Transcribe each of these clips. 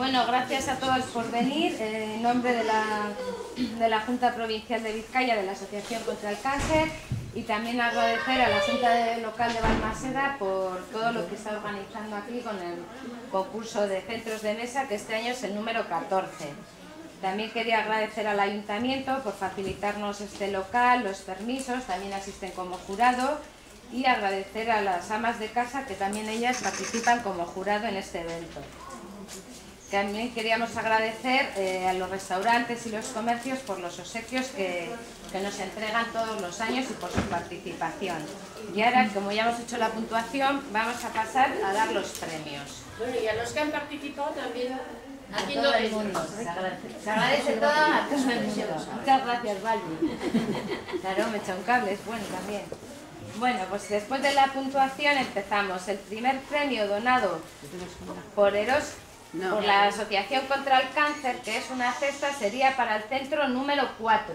Bueno, gracias a todos por venir. En nombre de la Junta Provincial de Vizcaya, de la Asociación contra el Cáncer, y también agradecer a la Junta Local de Balmaseda por todo lo que está organizando aquí con el concurso de centros de mesa, que este año es el número 14. También quería agradecer al Ayuntamiento por facilitarnos este local, los permisos, también asisten como jurado, y agradecer a las amas de casa que también ellas participan como jurado en este evento. También queríamos agradecer a los restaurantes y los comercios por los obsequios que nos entregan todos los años y por su participación. Y ahora, como ya hemos hecho la puntuación, vamos a pasar a dar los premios. Bueno, y a los que han participado también. Aquí todo el mundo. Se agradece todo a todos. Muchas gracias, Valdi. Claro, me echa un cable, es bueno también. Bueno, pues después de la puntuación empezamos. El primer premio donado por por la Asociación contra el Cáncer, que es una cesta, sería para el centro número 4.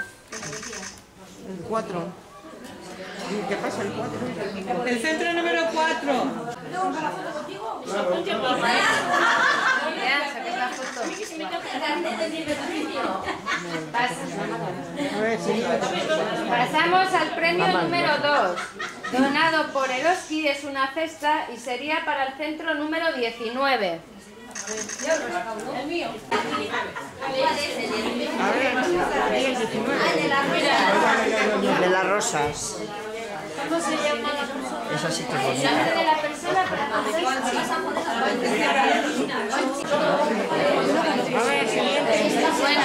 El 4. ¿Qué pasa el 4? El centro número 4. Pasamos al premio número 2, donado por Eroski, es una cesta y sería para el centro número 19. El mío. A ver, ahí el 19. De las rosas. ¿Cómo se llama la persona? Esa sí que es El nombre de la persona para A ver, siguiente. Bueno,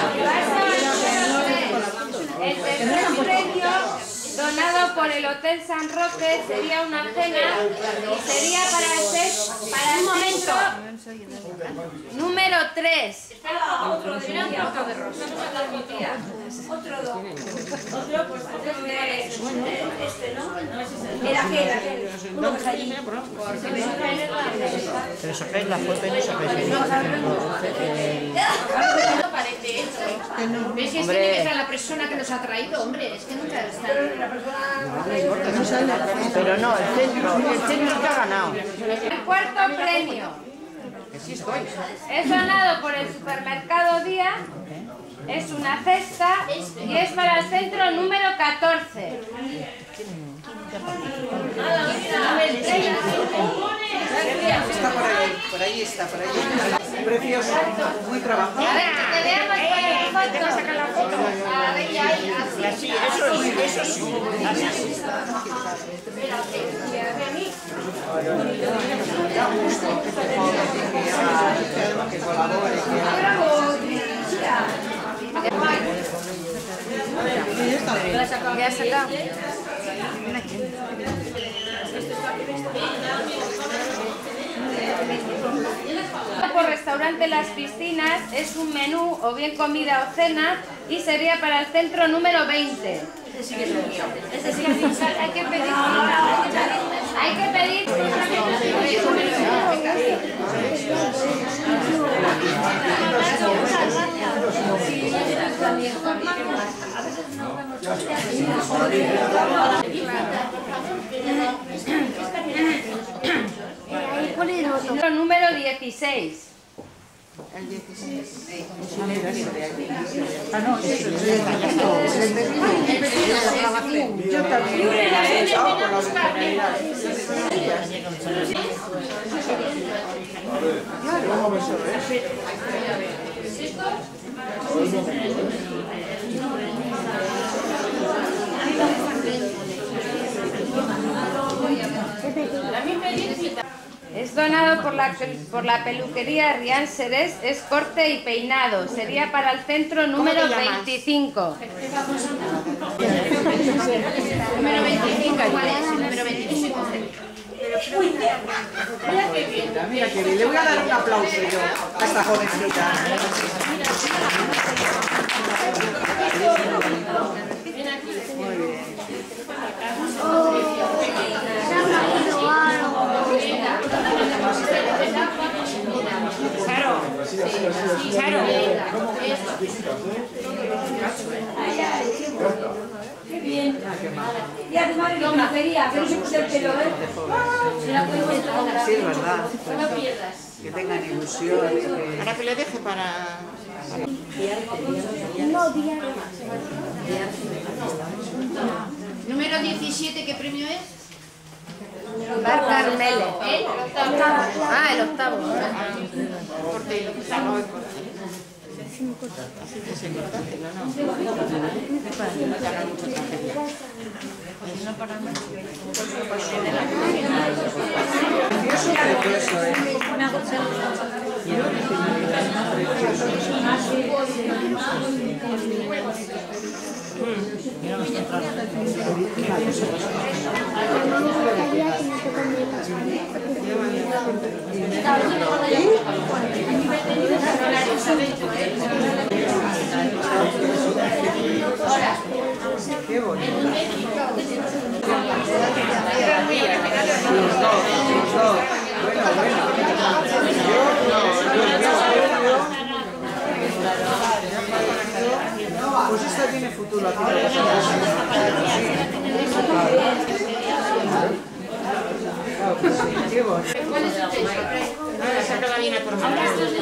el tercer premio donado por el Hotel San Roque sería una cena y sería para el momento número 3. Otro de rosa. Otro, pues este, ¿no? Era aquel. Uno que está allí. Pero sacáis la foto y no sacáis el Parece esto. ¿Ves? Es que tiene que estar la persona que nos ha traído, hombre. Es que nunca está. Pero no, el centro que ha ganado. El cuarto premio es donado por el supermercado Día, es una cesta y es para el centro número 14. Está por ahí está, por ahí. Precioso, muy trabajado. A ver, que te veamos con la foto. A ver, ya, así. Eso sí. Que colabore, Ya has sacado. Por restaurante Las Piscinas es un menú o bien comida o cena y sería para el centro número 20. Ese sí que es el mío. Ese sí, hay que pedir. Hay que pedir. Número 16. El 16. Ah, no, eso yo también he echado con la originalidad. Es donado por la peluquería Rian Serés, es corte y peinado. Sería para el centro número 25. Número 25, ¿cuál es? Número 25. Mira que bien, le voy a dar un aplauso yo a esta jovencita. Muy bien. Claro, Claro. Qué bien. Y además de una feria, que no se puse el pelo, ¿eh? Sí, es verdad. No pierdas. Que tengan ilusión. Ahora que le deje para... Número 17, ¿qué premio es? Bar Carmele. El octavo. Ah, el octavo. Qué bonito. Pues esta tiene futuro aquí. Qué bonito. Esa prueba viene por mano.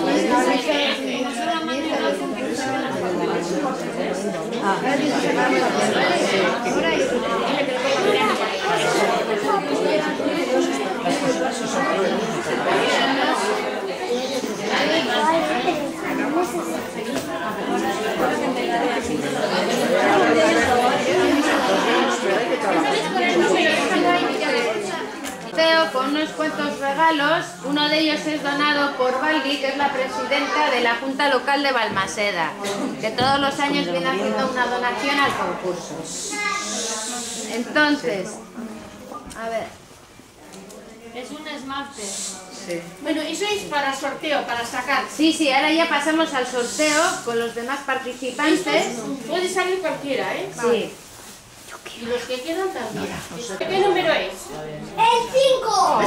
Con unos cuantos regalos, uno de ellos es donado por Valgui, que es la presidenta de la Junta Local de Balmaseda, que todos los años viene haciendo una donación al concurso. Entonces, a ver. Es un esmalte. Sí. Bueno, eso es para sorteo, para sacar. Sí, ahora ya pasamos al sorteo con los demás participantes. Puede salir cualquiera, ¿eh? Sí. Y los que quedan también. ¿Qué número es? ¡El 5!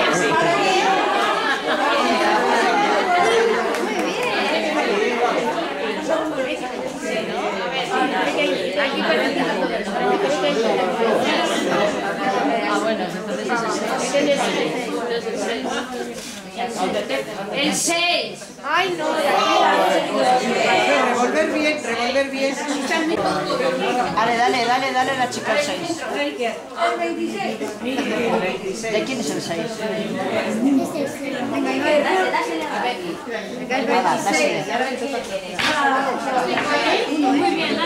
Aquí participa todo el El 6. Ay, no. Revolver bien, revolver bien. Dale la chica el 6. El 26. ¿De quién es el 6? Muy bien,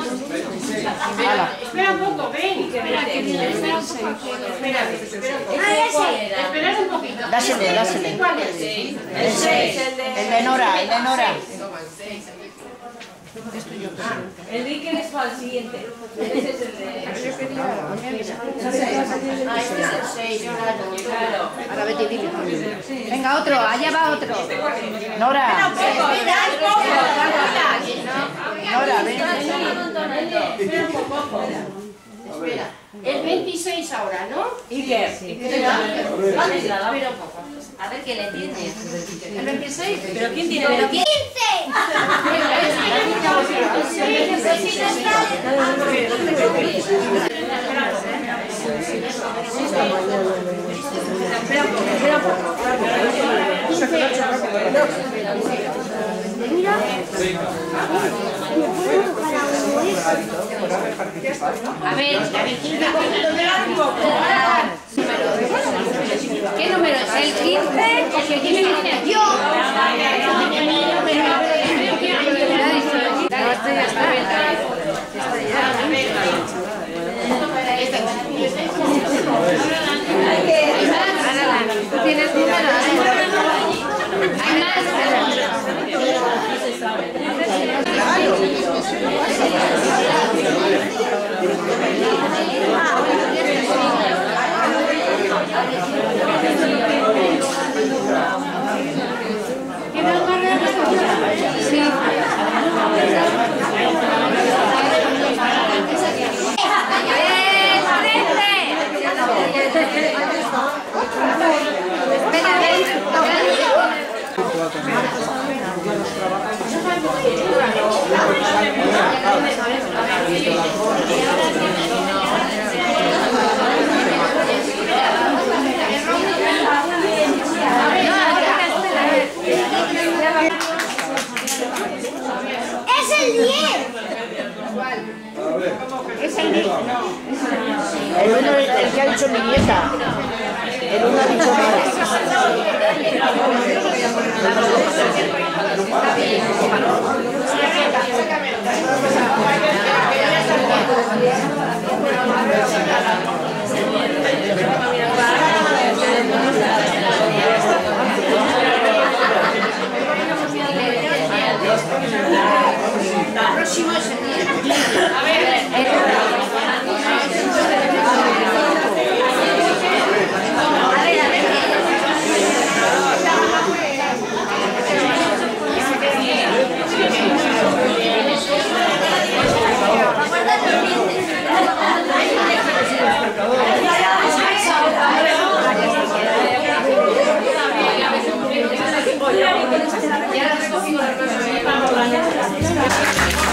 espera un poco, ven. Espera un poquito. Dásele. ¿Cuál es? El 6. El de Nora. El de Iker es para el siguiente. Ese es el de... Ahora vete y dile. Venga, otro, allá va otro. Nora, ven. Espera un poco. Espera. El 26 ahora, ¿no? Iker. Espera un poco. A ver qué le tiene. ¿El 26? ¿Pero quién tiene el 15? A ver, ¿qué número es? ¿El 15? ¿Quién tiene? ¡Yo! Esto ya está. ¿Tú tienes número? ¿Hay más? ¿Qué más? ¡Es el 10! Es el 10. El uno, el que ha dicho mi nieta. El uno ha dicho La próxima es el 10. A ver. Ya lo he recogido la próxima.